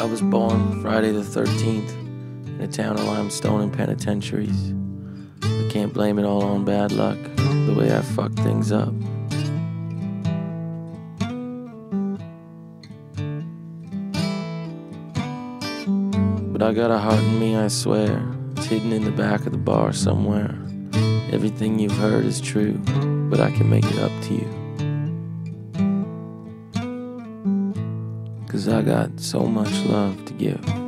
I was born Friday the 13th in a town of limestone and penitentiaries. I can't blame it all on bad luck, the way I fucked things up. But I got a heart in me, I swear. It's hidden in the back of the bar somewhere. Everything you've heard is true, but I can make it up to you. 'Cause I got so much love to give.